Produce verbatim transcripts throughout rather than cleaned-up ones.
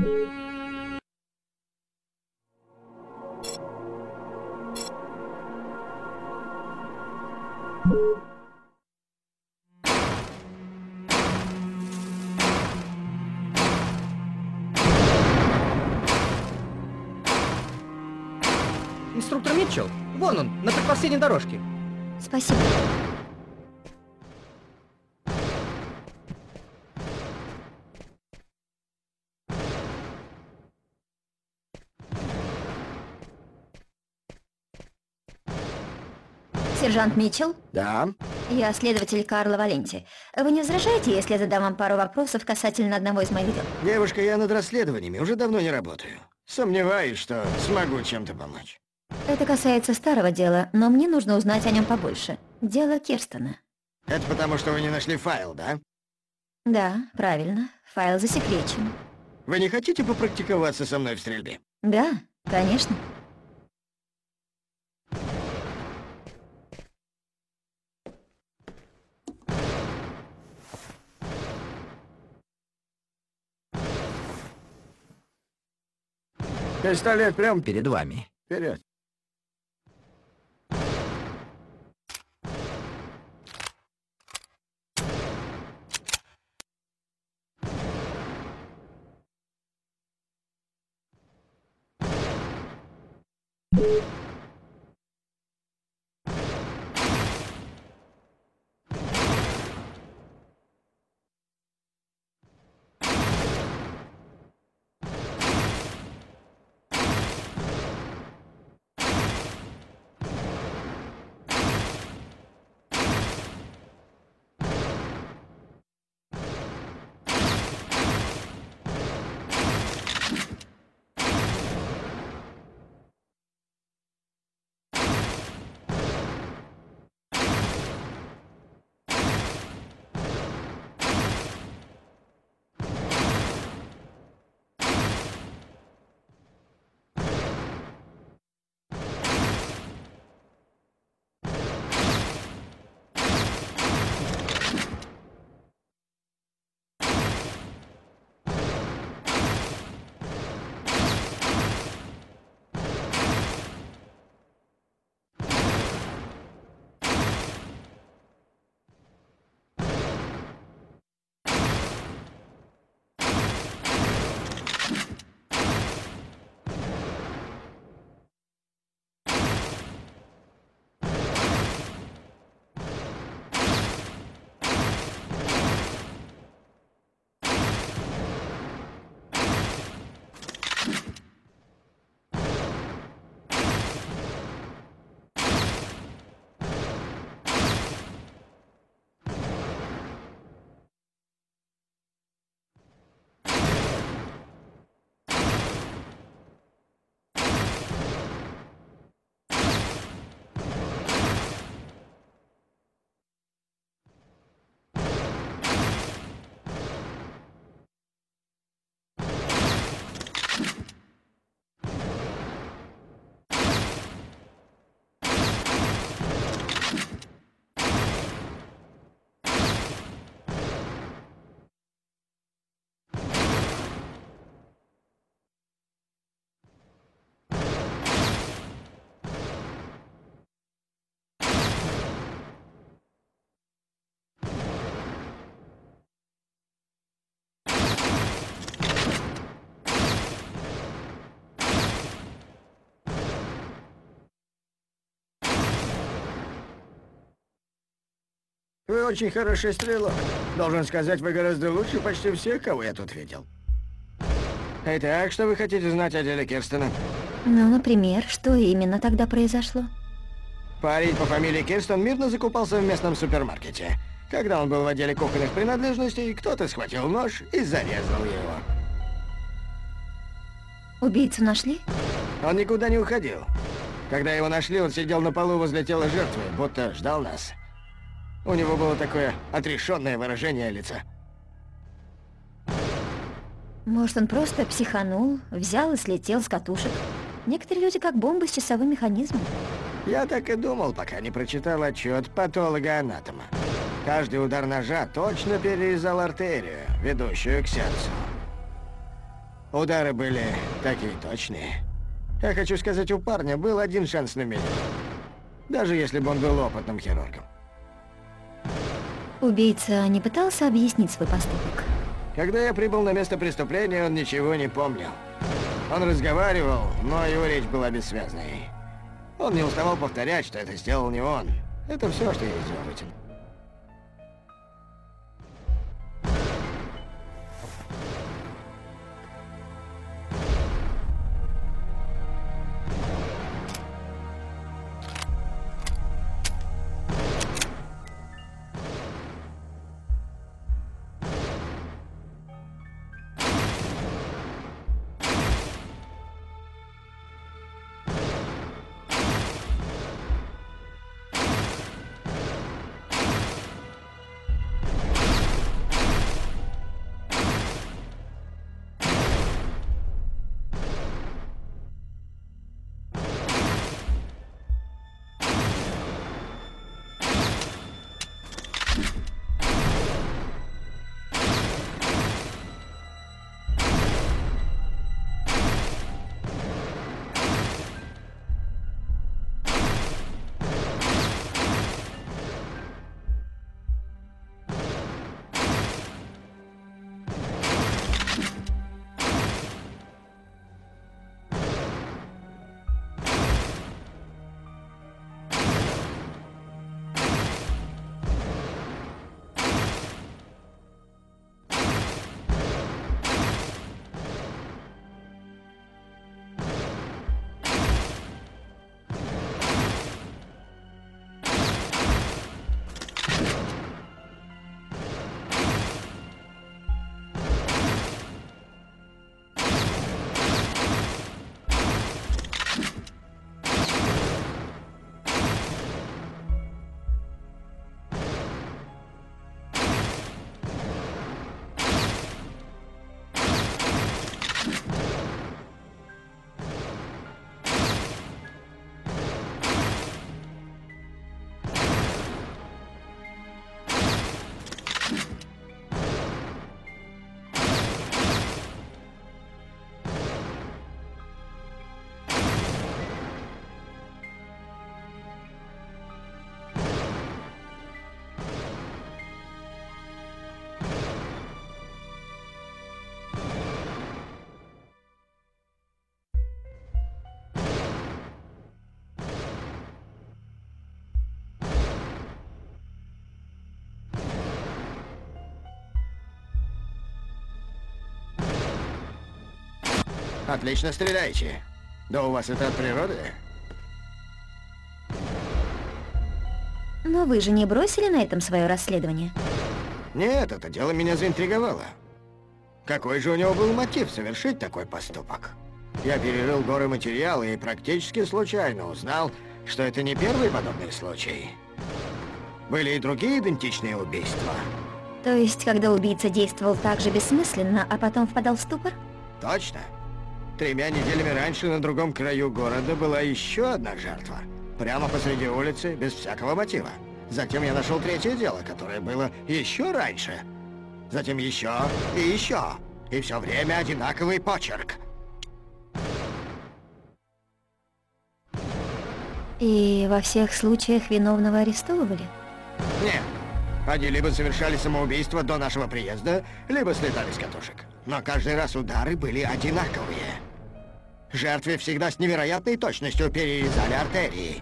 Инструктор Митчелл, вон он, на предпоследней дорожке. Спасибо. Сержант Митчелл? Да? Я следователь Карло Валенти. Вы не возражаете, если я задам вам пару вопросов касательно одного из моих дел? Девушка, я над расследованиями уже давно не работаю. Сомневаюсь, что смогу чем-то помочь. Это касается старого дела, но мне нужно узнать о нем побольше. Дело Керстена. Это потому, что вы не нашли файл, да? Да, правильно. Файл засекречен. Вы не хотите попрактиковаться со мной в стрельбе? Да, конечно. Пистолет прямо перед вами. Вперед. Вы очень хороший стрелок. Должен сказать, вы гораздо лучше почти всех, кого я тут видел. Итак, что вы хотите знать о деле Керстена? Ну, например, что именно тогда произошло? Парень по фамилии Керстен мирно закупался в местном супермаркете. Когда он был в отделе кухонных принадлежностей, кто-то схватил нож и зарезал его. Убийцу нашли? Он никуда не уходил. Когда его нашли, он сидел на полу возле тела жертвы, будто ждал нас. У него было такое отрешенное выражение лица. Может, он просто психанул, взял и слетел с катушек. Некоторые люди как бомбы с часовым механизмом. Я так и думал, пока не прочитал отчет патолога-анатома. Каждый удар ножа точно перерезал артерию, ведущую к сердцу. Удары были такие точные. Я хочу сказать, у парня был один шанс на миллион. Даже если бы он был опытным хирургом. Убийца не пытался объяснить свой поступок? Когда я прибыл на место преступления, он ничего не помнил. Он разговаривал, но его речь была бессвязной. Он не уставал повторять, что это сделал не он. Это все, что я из него вытянул. Отлично стреляете. Да у вас это от природы? Но вы же не бросили на этом свое расследование? Нет, это дело меня заинтриговало. Какой же у него был мотив совершить такой поступок? Я перерыл горы материала и практически случайно узнал, что это не первый подобный случай. Были и другие идентичные убийства. То есть, когда убийца действовал так же бессмысленно, а потом впадал в ступор? Точно. Тремя неделями раньше на другом краю города была еще одна жертва. Прямо посреди улицы, без всякого мотива. Затем я нашел третье дело, которое было еще раньше. Затем еще и еще. И все время одинаковый почерк. И во всех случаях виновного арестовывали? Нет. Они либо совершали самоубийство до нашего приезда, либо слетали с катушек. Но каждый раз удары были одинаковые. Жертве всегда с невероятной точностью перерезали артерии.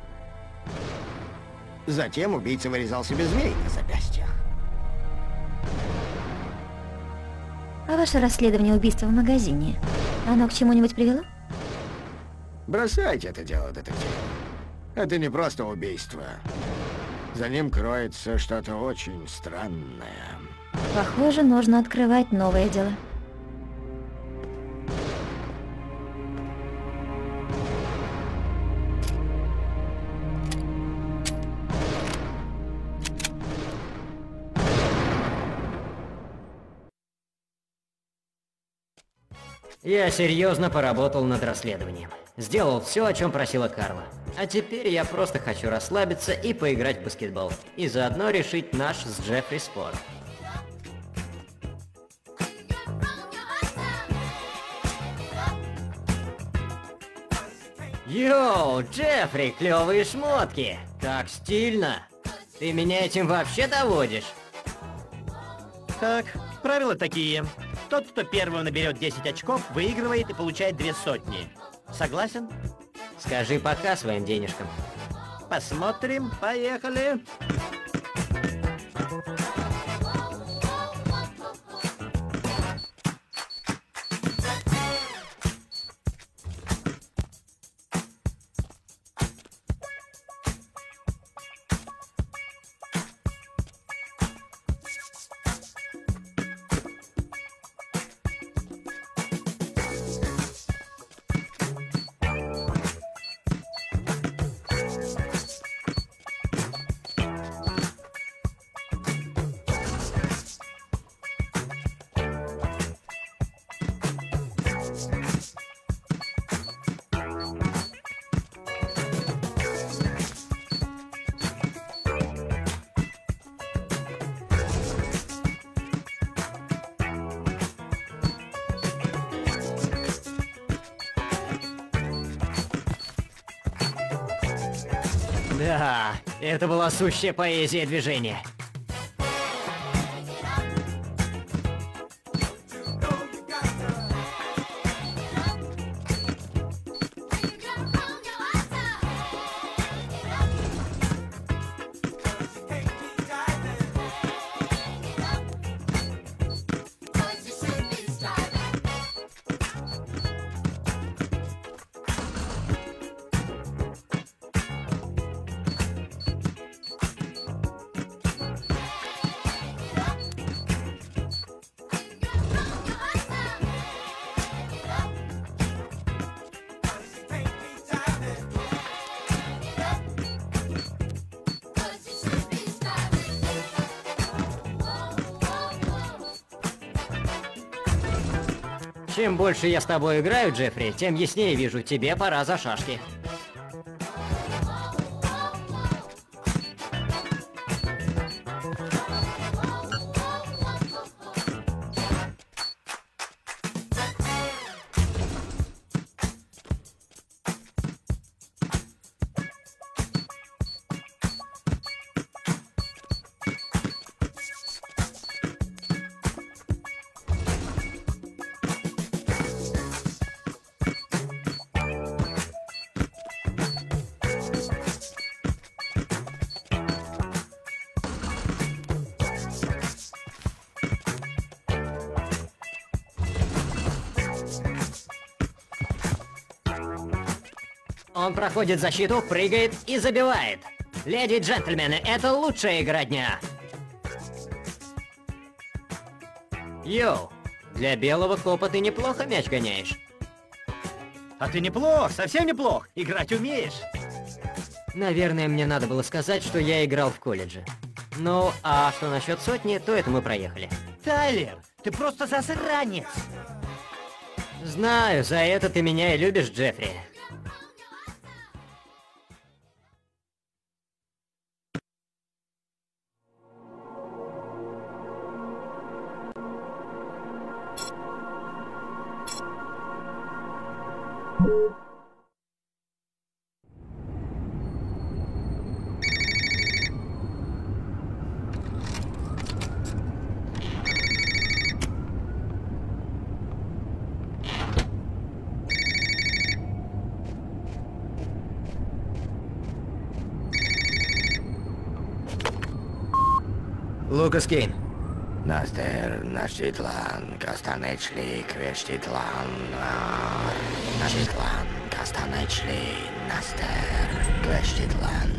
Затем убийца вырезал себе змей на запястьях. А ваше расследование убийства в магазине, оно к чему-нибудь привело? Бросайте это дело, детектив. Это не просто убийство. За ним кроется что-то очень странное. Похоже, нужно открывать новое дело. Я серьезно поработал над расследованием. Сделал все, о чем просила Карла. А теперь я просто хочу расслабиться и поиграть в баскетбол. И заодно решить наш с Джеффри спор. Йоу, Джеффри, клевые шмотки! Как стильно! Ты меня этим вообще доводишь? Так, правила такие. Тот, кто первым наберет десять очков, выигрывает и получает две сотни. Согласен? Скажи пока своим денежкам. Посмотрим, поехали. Да, это была сущая поэзия движения. Чем больше я с тобой играю, Джеффри, тем яснее вижу, тебе пора за шашки. Он проходит защиту, прыгает и забивает. Леди и джентльмены, это лучшая игра дня. Йоу, для белого копа ты неплохо мяч гоняешь. А ты неплох, совсем неплох. Играть умеешь. Наверное, мне надо было сказать, что я играл в колледже. Ну, а что насчет сотни, то это мы проехали. Тайлер, ты просто засранец. Знаю, за это ты меня и любишь, Джеффри. Лукас Кейн. Настер, Нашитлан, Кастанечли, Квештитлан, Нашитлан, Кастанечли, Настер, Квештитлан.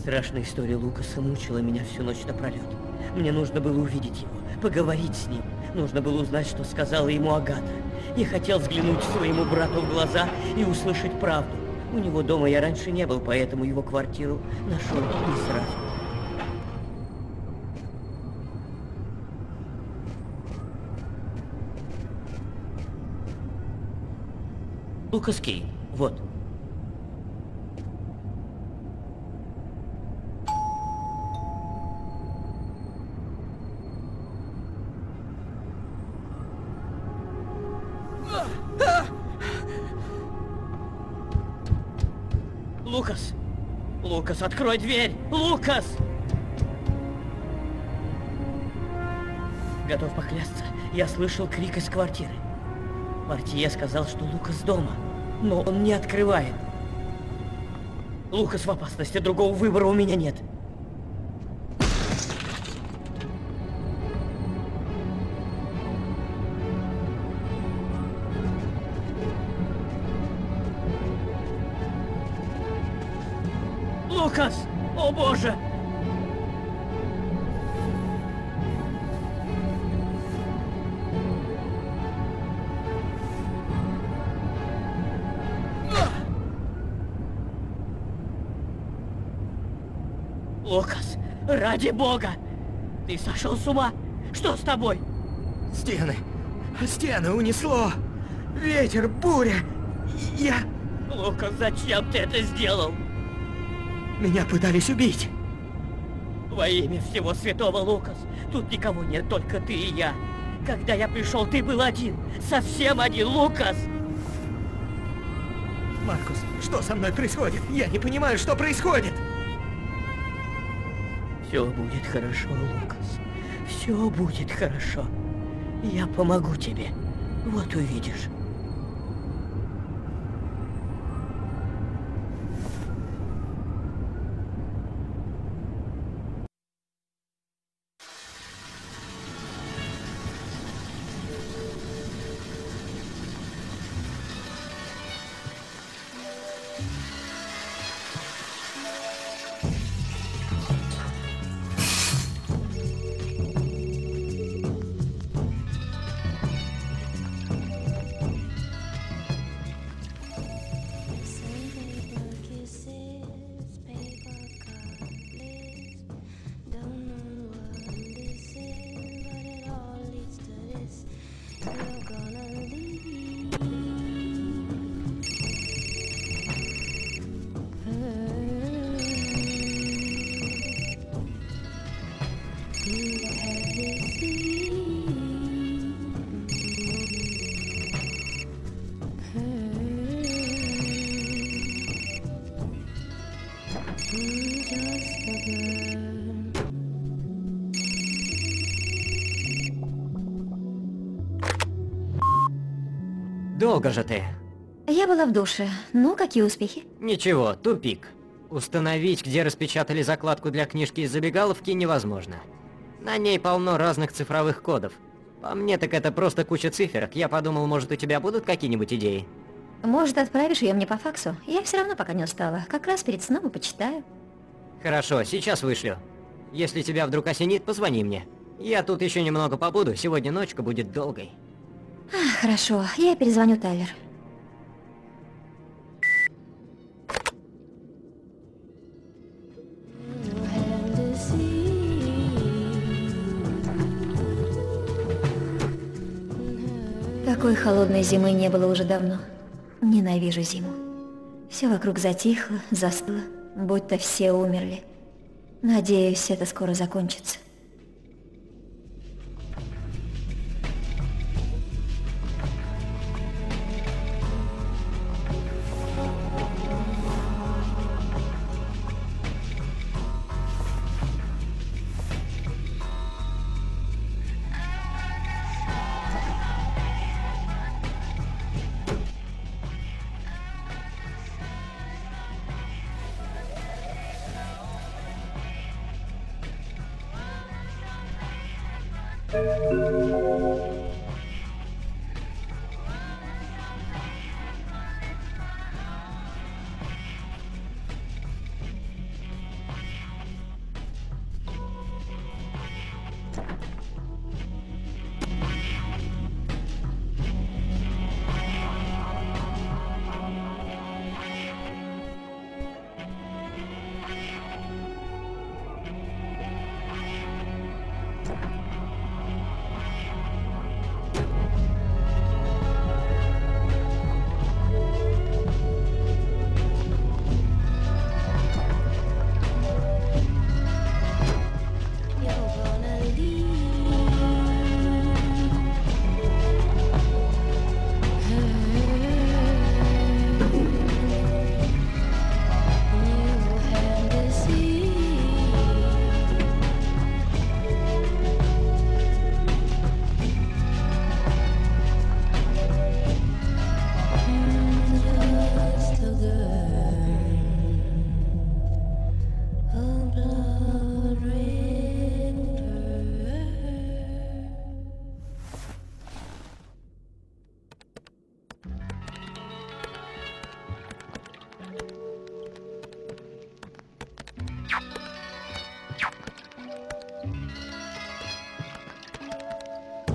Страшная история Лукаса мучила меня всю ночь напролет. Мне нужно было увидеть его, поговорить с ним. Нужно было узнать, что сказала ему Агата. Я хотел взглянуть своему брату в глаза и услышать правду. У него дома я раньше не был, поэтому его квартиру нашел не сразу. Лукас Кейн, вот. Лукас! Лукас, открой дверь! Лукас! Готов поклясться, я слышал крик из квартиры. Портье сказал, что Лукас дома, но он не открывает. Лукас в опасности, другого выбора у меня нет. Лукас! О боже! Лукас, ради бога! Ты сошел с ума? Что с тобой? Стены! Стены унесло! Ветер, буря! Я... Лукас, зачем ты это сделал? Меня пытались убить! Во имя всего святого, Лукас, тут никого нет, только ты и я. Когда я пришел, ты был один, совсем один, Лукас! Маркус, что со мной происходит? Я не понимаю, что происходит! Все будет хорошо, Лукас. Все будет хорошо. Я помогу тебе. Вот увидишь. Долго же ты? Я была в душе. Ну, какие успехи? Ничего, тупик. Установить, где распечатали закладку для книжки из забегаловки, невозможно. На ней полно разных цифровых кодов. По мне, так это просто куча циферок. Я подумал, может, у тебя будут какие-нибудь идеи? Может, отправишь ее мне по факсу? Я все равно пока не устала. Как раз перед сном и почитаю. Хорошо, сейчас вышлю. Если тебя вдруг осенит, позвони мне. Я тут еще немного побуду, сегодня ночка будет долгой. А, хорошо, я перезвоню Тайлер. Такой холодной зимы не было уже давно. Ненавижу зиму. Все вокруг затихло, застыло, будто все умерли. Надеюсь, это скоро закончится.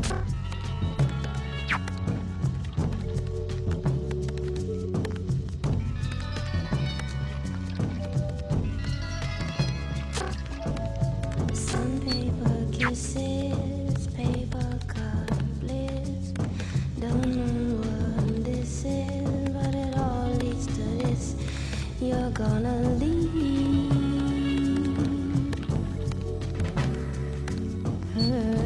Some paper kisses, paper cup bliss. Don't know what this is, but it all leads to this. You're gonna leave her.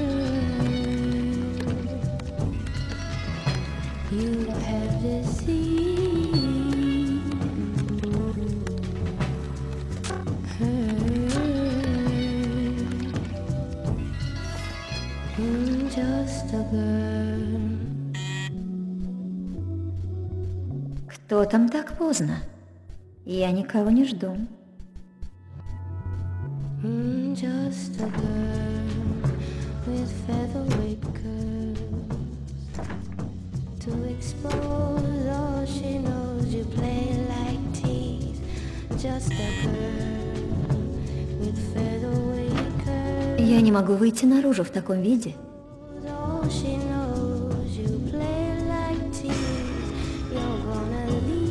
You have deceived her. I'm just a girl. Кто там так поздно? Я никого не жду. I'm just a girl with featherweight curls. To expose all she knows, you play like tease. Just a girl with featherweight curls. Я не могу выйти наружу в таком виде. All she knows, you play like tease. You're gonna leave.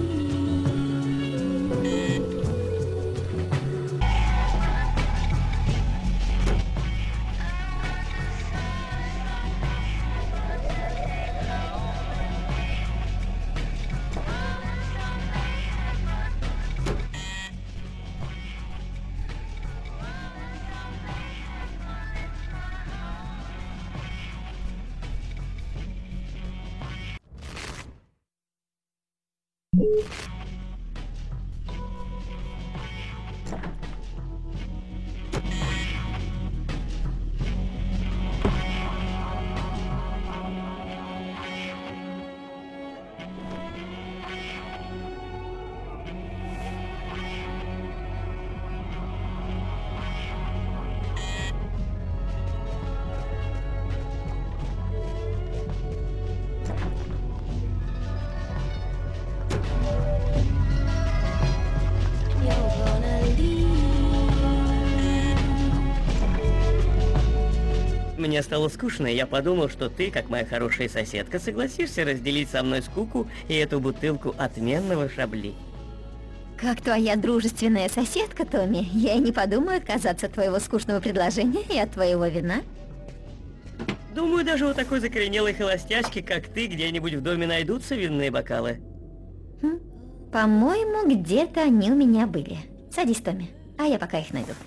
Мне стало скучно, и я подумал, что ты, как моя хорошая соседка, согласишься разделить со мной скуку и эту бутылку отменного шабли. Как твоя дружественная соседка, Томми, я и не подумаю отказаться от твоего скучного предложения и от твоего вина. Думаю, даже у такой закоренелой холостячки, как ты, где-нибудь в доме найдутся винные бокалы. Хм. По-моему, где-то они у меня были. Садись, Томми, а я пока их найду.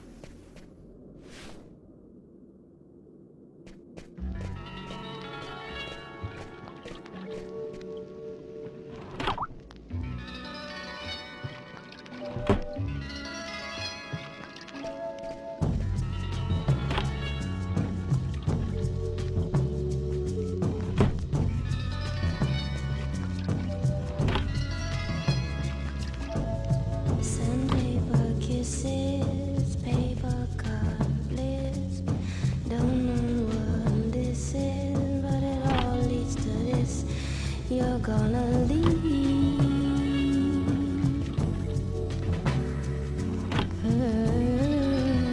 You're gonna leave her.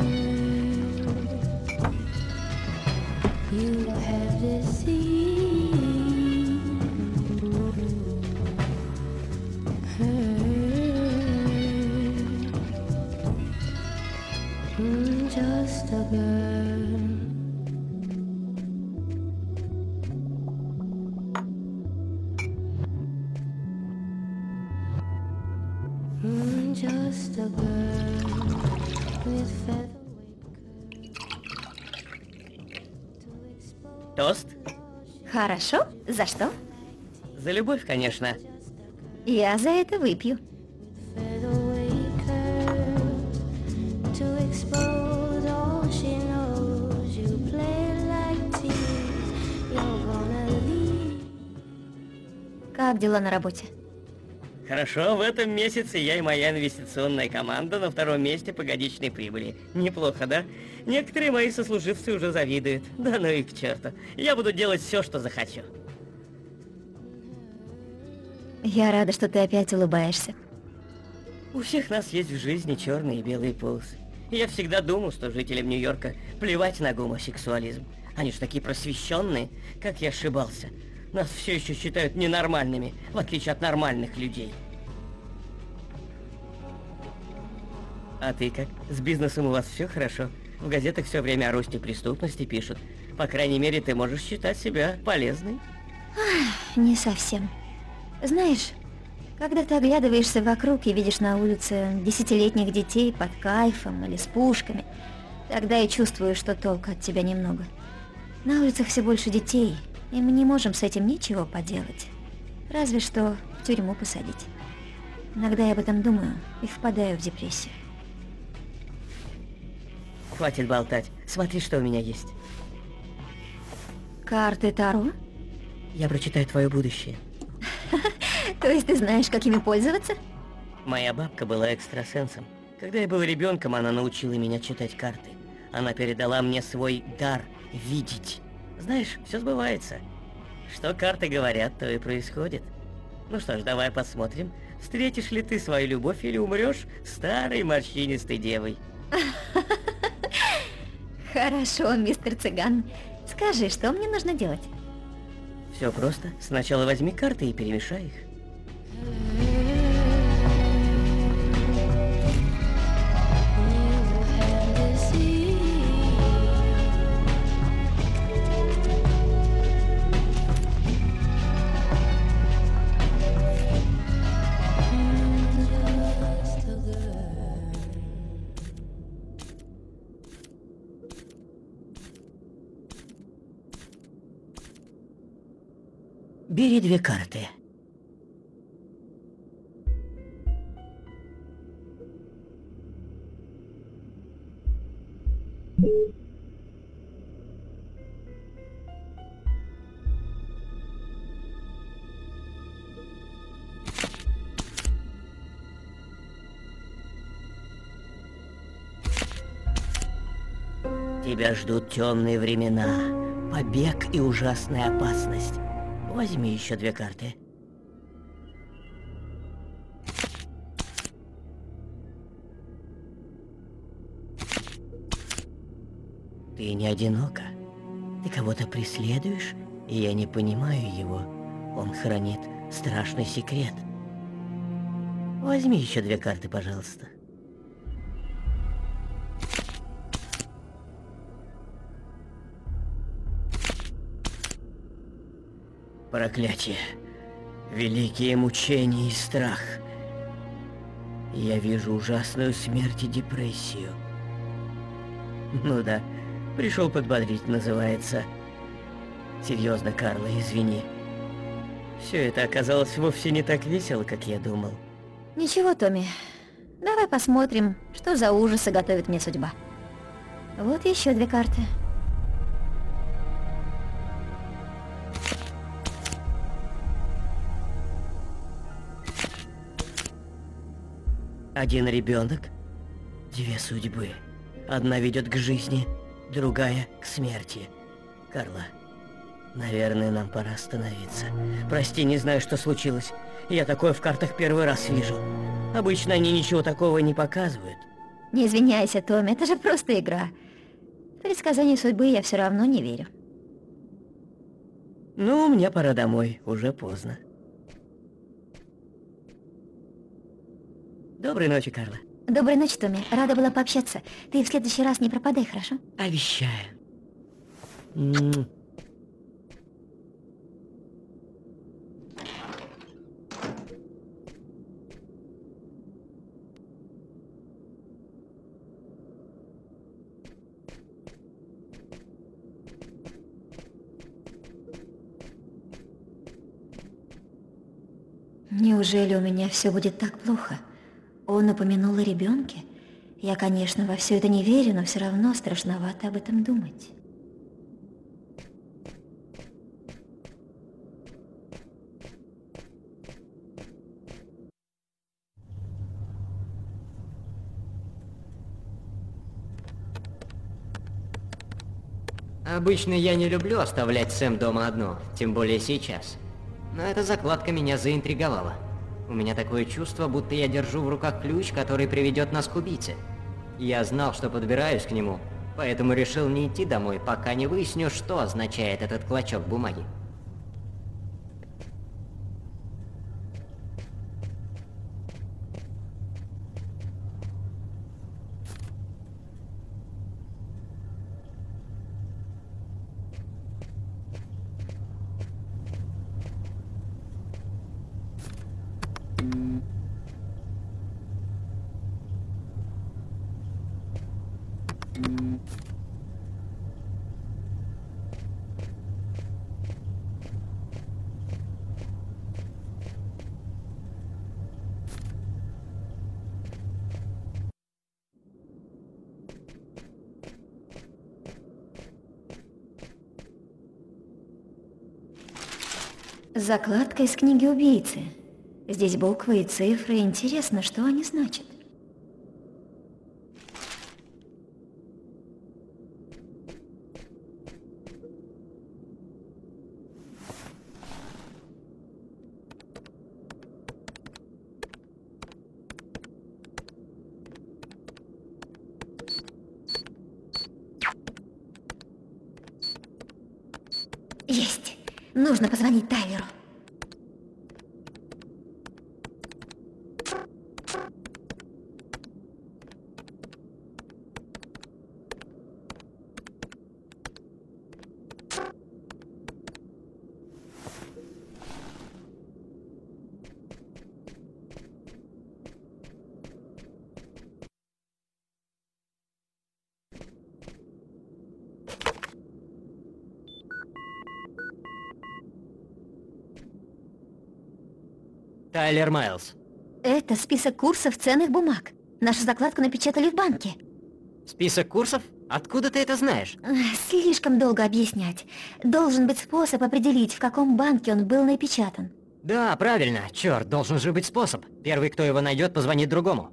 You have deceived her. I'm just a girl. I'm just a girl with featherweight curls. Тост? Хорошо. За что? За любовь, конечно. Я за это выпью. Featherweight curls to expose all she knows. You play like tease. You're gonna leave. Как дела на работе? Хорошо, в этом месяце я и моя инвестиционная команда на втором месте по годичной прибыли. Неплохо, да? Некоторые мои сослуживцы уже завидуют. Да ну и к черту. Я буду делать все, что захочу. Я рада, что ты опять улыбаешься. У всех нас есть в жизни черные и белые полосы. Я всегда думал, что жителям Нью-Йорка плевать на гомосексуализм. Они же такие просвещенные. Как я ошибался. Нас все еще считают ненормальными, в отличие от нормальных людей. А ты как? С бизнесом у вас все хорошо? В газетах все время о росте преступности пишут. По крайней мере, ты можешь считать себя полезной. Ах, не совсем. Знаешь, когда ты оглядываешься вокруг и видишь на улице десятилетних детей под кайфом или с пушками, тогда и чувствуешь, что толку от тебя немного. На улицах все больше детей, и мы не можем с этим ничего поделать. Разве что в тюрьму посадить. Иногда я об этом думаю и впадаю в депрессию. Хватит болтать. Смотри, что у меня есть. Карты Таро? Я прочитаю твое будущее. То есть ты знаешь, как ими пользоваться? Моя бабка была экстрасенсом. Когда я был ребенком, она научила меня читать карты. Она передала мне свой дар видеть. Знаешь, все сбывается. Что карты говорят, то и происходит. Ну что ж, давай посмотрим, встретишь ли ты свою любовь или умрешь старой морщинистой девой. Хорошо, мистер Цыган. Скажи, что мне нужно делать? Все просто. Сначала возьми карты и перемешай их. Бери две карты. Тебя ждут темные времена, побег и ужасная опасность. Возьми еще две карты. Ты не одинока. Ты кого-то преследуешь, и я не понимаю его. Он хранит страшный секрет. Возьми еще две карты, пожалуйста. Проклятие. Великие мучения и страх. Я вижу ужасную смерть и депрессию. Ну да, пришел подбодрить, называется. Серьезно, Карла, извини. Все это оказалось вовсе не так весело, как я думал. Ничего, Томми. Давай посмотрим, что за ужасы готовит мне судьба. Вот еще две карты. Один ребенок, две судьбы. Одна ведет к жизни, другая к смерти. Карла, наверное, нам пора остановиться. Прости, не знаю, что случилось. Я такое в картах первый раз вижу. Обычно они ничего такого не показывают. Не извиняйся, Томми, это же просто игра. В предсказание судьбы я все равно не верю. Ну, мне пора домой, уже поздно. Доброй ночи, Карла. Доброй ночи, Томми. Рада была пообщаться. Ты в следующий раз не пропадай, хорошо? Обещаю. М-м. Неужели у меня все будет так плохо? Он упомянул о ребенке. Я, конечно, во все это не верю, но все равно страшновато об этом думать. Обычно я не люблю оставлять Сэм дома одну, тем более сейчас. Но эта закладка меня заинтриговала. У меня такое чувство, будто я держу в руках ключ, который приведет нас к убийце. Я знал, что подбираюсь к нему, Поэтому решил не идти домой, пока не выясню, что означает этот клочок бумаги. Закладка из книги убийцы. Здесь буквы и цифры. Интересно, что они значат. Есть. Нужно позвонить Тайлеру. Тайлер Майлз. Это список курсов ценных бумаг. Нашу закладку напечатали в банке. Список курсов? Откуда ты это знаешь? Эх, слишком долго объяснять. Должен быть способ определить, в каком банке он был напечатан. Да, правильно. Черт, должен же быть способ. Первый, кто его найдет, позвонит другому.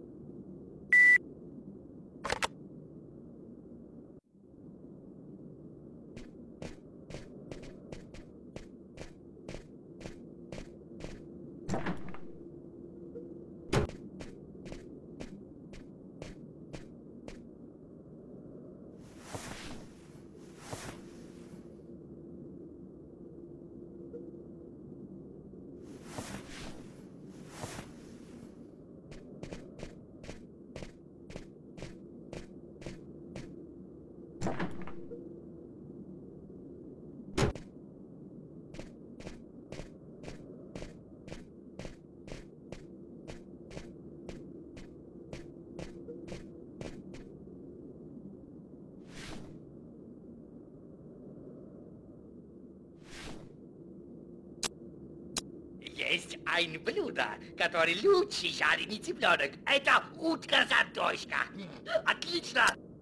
Есть ein блюдо, которое лучше жареный цыпленок. Это утка-сантошка. Отлично!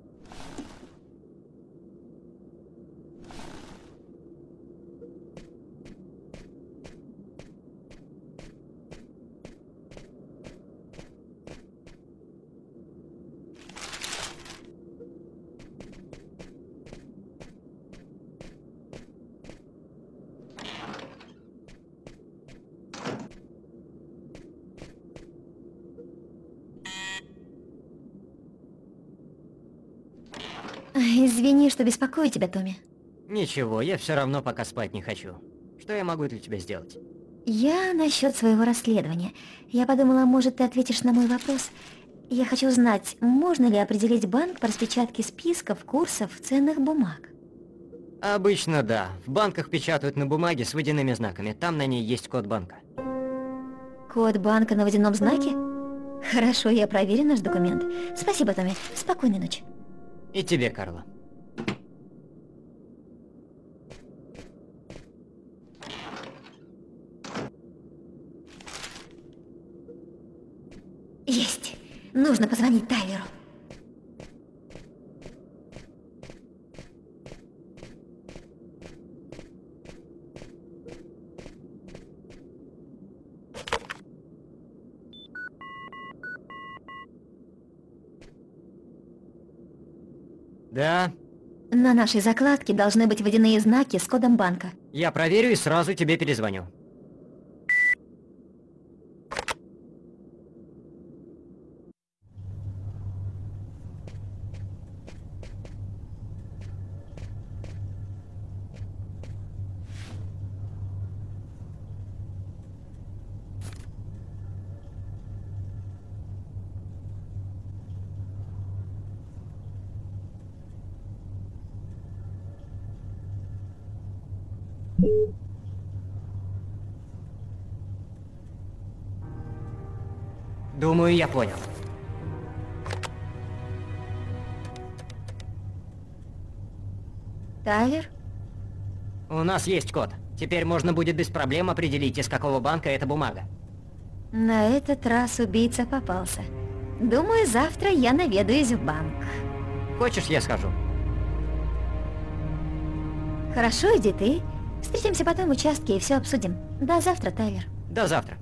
Извини, что беспокою тебя, Томми. Ничего, я все равно пока спать не хочу. Что я могу для тебя сделать? Я насчет своего расследования. Я подумала, может, ты ответишь на мой вопрос. Я хочу узнать, можно ли определить банк по распечатке списков курсов ценных бумаг? Обычно да. В банках печатают на бумаге с водяными знаками. Там на ней есть код банка. Код банка на водяном знаке? Хорошо, я проверю наш документ. Спасибо, Томми. Спокойной ночи. И тебе, Карла. Есть. Нужно позвонить Тайлеру. Да. На нашей закладке должны быть водяные знаки с кодом банка. Я проверю и сразу тебе перезвоню. Думаю, я понял. Тайлер? У нас есть код. Теперь можно будет без проблем определить, из какого банка эта бумага. На этот раз убийца попался. Думаю, завтра я наведаюсь в банк. Хочешь, я схожу? Хорошо, иди ты. Встретимся потом в участке и все обсудим. До завтра, Тайлер. До завтра.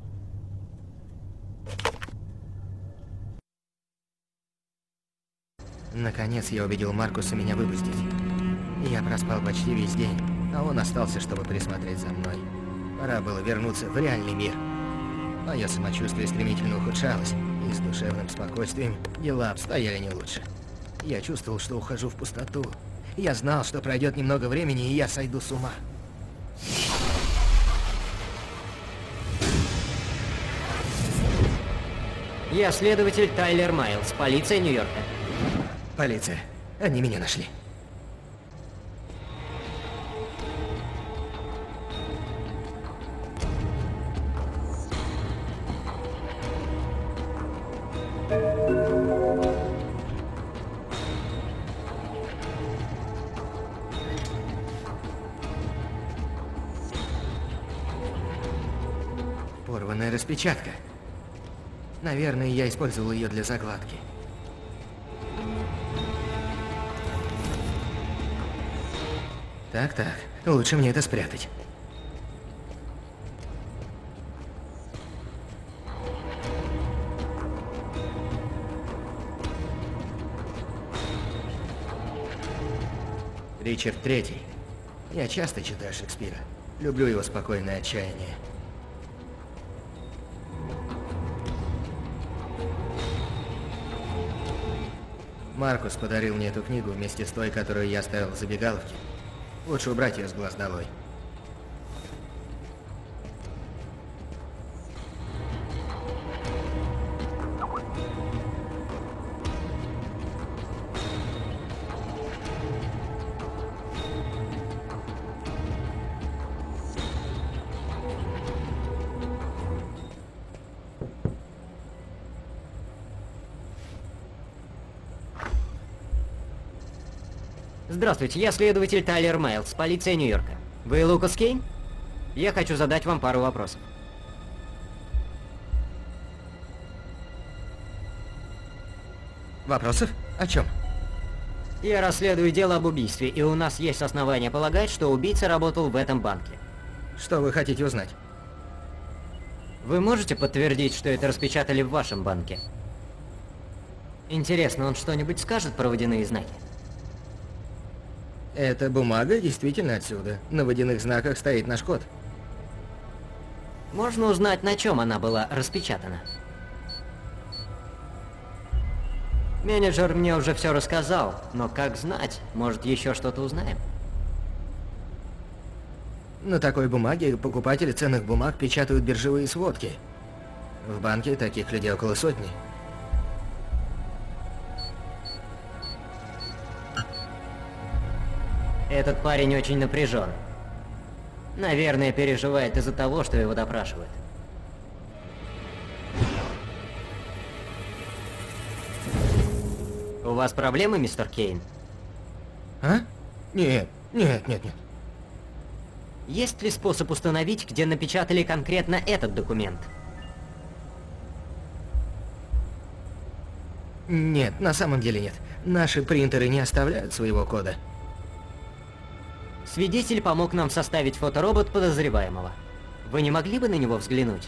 Наконец я убедил Маркуса меня выпустить. Я проспал почти весь день, а он остался, чтобы присмотреть за мной. Пора было вернуться в реальный мир. Мое самочувствие стремительно ухудшалось, и с душевным спокойствием дела обстояли не лучше. Я чувствовал, что ухожу в пустоту. Я знал, что пройдет немного времени, и я сойду с ума. Я следователь Тайлер Майлз, полиция Нью-Йорка. Полиция. Они меня нашли. Порванная распечатка. Наверное, я использовал ее для закладки. Так-так, лучше мне это спрятать. Ричард Третий. Я часто читаю Шекспира. Люблю его спокойное отчаяние. Маркус подарил мне эту книгу вместе с той, которую я оставил в забегаловке. Лучше убрать ее с глаз долой. Здравствуйте, я следователь Тайлер Майлз, полиция Нью-Йорка. Вы Лукас Кейн? Я хочу задать вам пару вопросов. Вопросов? О чем? Я расследую дело об убийстве, и у нас есть основания полагать, что убийца работал в этом банке. Что вы хотите узнать? Вы можете подтвердить, что это распечатали в вашем банке? Интересно, он что-нибудь скажет про водяные знаки? Эта бумага действительно отсюда. На водяных знаках стоит наш код. Можно узнать, на чем она была распечатана? Менеджер мне уже все рассказал, но как знать, может еще что-то узнаем? На такой бумаге покупатели ценных бумаг печатают биржевые сводки. В банке таких людей около сотни. Этот парень очень напряжен. Наверное, переживает из-за того, что его допрашивают. У вас проблемы, мистер Кейн? А? Нет, нет, нет, нет. Есть ли способ установить, где напечатали конкретно этот документ? Нет, на самом деле нет. Наши принтеры не оставляют своего кода. Свидетель помог нам составить фоторобот подозреваемого. Вы не могли бы на него взглянуть?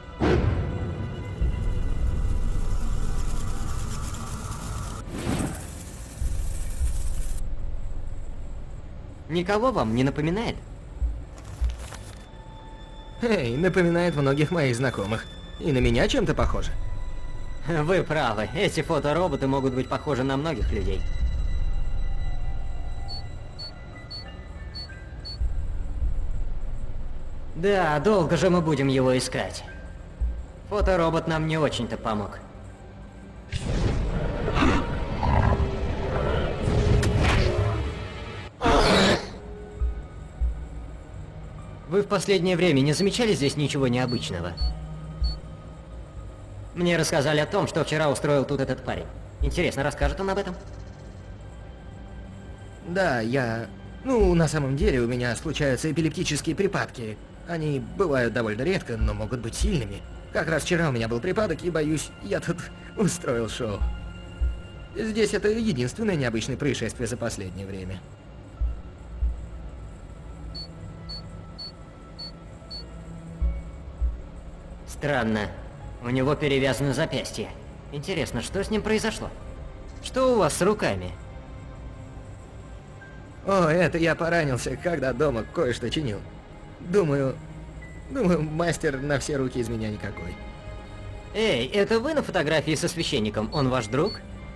Никого вам не напоминает? Эй, напоминает многих моих знакомых. И на меня чем-то похоже. Вы правы, эти фотороботы могут быть похожи на многих людей. Да, долго же мы будем его искать. Фоторобот нам не очень-то помог. Вы в последнее время не замечали здесь ничего необычного? Мне рассказали о том, что вчера устроил тут этот парень. Интересно, расскажет он об этом? Да, я... Ну, на самом деле у меня случаются эпилептические припадки. Они бывают довольно редко, но могут быть сильными. Как раз вчера у меня был припадок, и, боюсь, я тут устроил шоу. Здесь это единственное необычное происшествие за последнее время. Странно. У него перевязано запястье. Интересно, что с ним произошло? Что у вас с руками? О, это я поранился, когда дома кое-что чинил. Думаю... Думаю, мастер на все руки из меня никакой. Эй, это вы на фотографии со священником? Он ваш друг?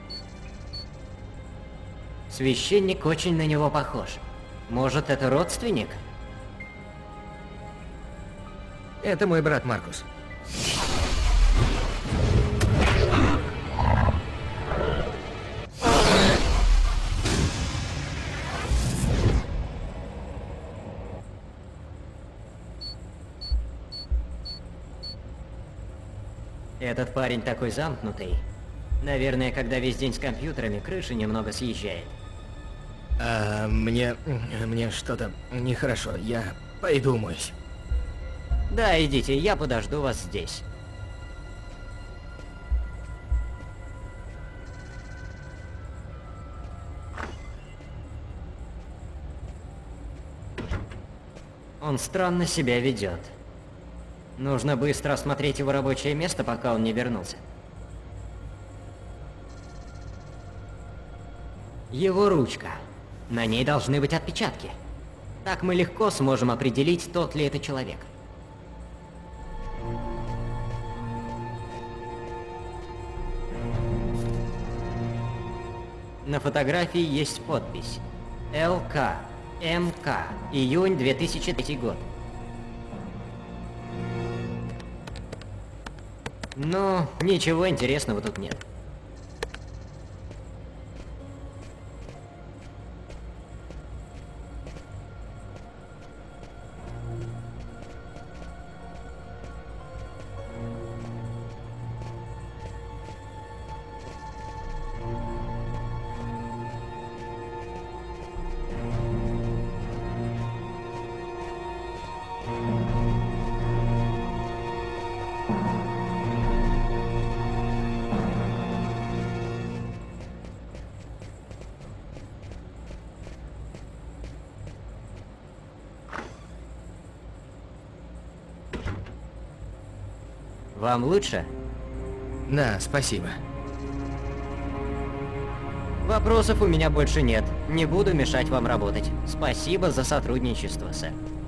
Священник очень на него похож. Может, это родственник? Это мой брат Маркус. Этот парень такой замкнутый. Наверное, когда весь день с компьютерами, крыша немного съезжает. А, мне... мне что-то нехорошо. Я пойду умоюсь. Да, идите, я подожду вас здесь. Он странно себя ведет. Нужно быстро осмотреть его рабочее место, пока он не вернулся. Его ручка. На ней должны быть отпечатки. Так мы легко сможем определить, тот ли это человек. На фотографии есть подпись. эл ка эм ка. Июнь две тысячи третий год. Но ничего интересного тут нет. Вам лучше? Да, спасибо. Вопросов у меня больше нет. Не буду мешать вам работать. Спасибо за сотрудничество, сэр.